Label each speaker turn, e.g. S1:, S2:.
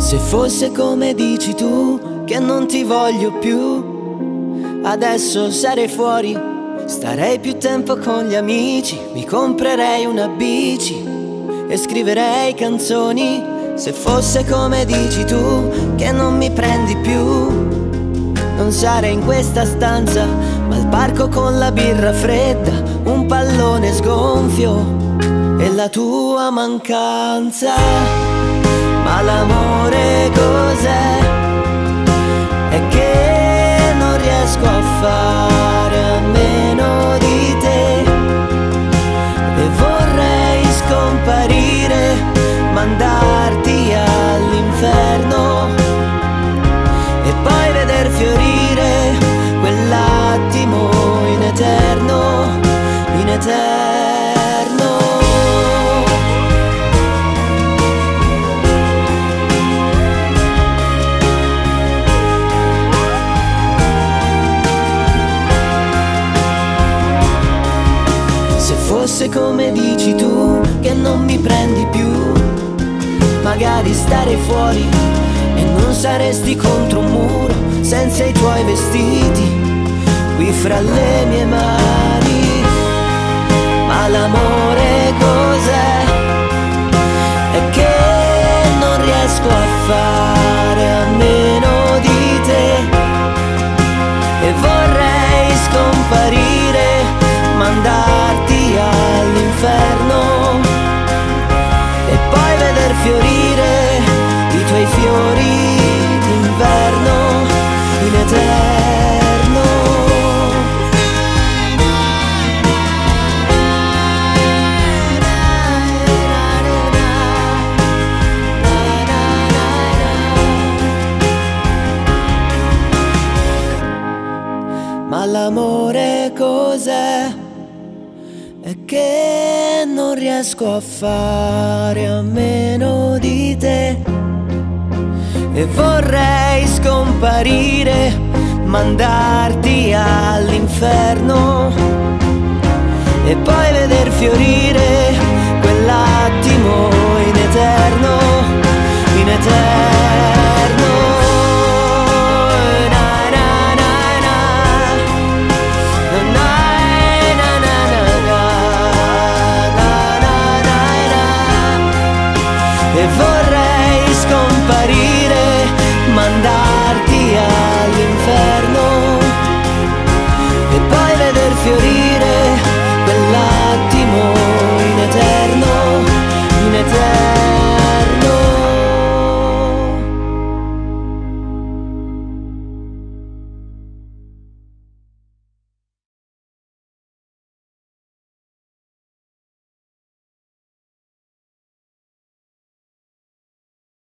S1: Se fosse come dici tu, che non ti voglio più, adesso sarei fuori, starei più tempo con gli amici, mi comprerei una bici e scriverei canzoni. Se fosse come dici tu, che non mi prendi più, non sarei in questa stanza, ma al parco con la birra fredda, un pallone sgonfio e la tua mancanza. Ma l'amore cos'è? È che non riesco a fare a meno di te e vorrei scomparire, mandarti all'inferno e poi veder fiorire quell'attimo in eterno, in eterno. Se fosse come dici tu, che non mi prendi più, magari starei fuori e non saresti contro un muro, senza i tuoi vestiti, qui fra le mie mani. Ma l'amore cos'è? È che non riesco a fare a meno di te e vorrei scomparire, mandarti all'inferno e poi veder fiorire i tuoi fiori d'inverno in eterno. Ma l'amore cos'è? È che non riesco a fare a meno di te e vorrei scomparire, mandarti all'inferno e poi veder fiorire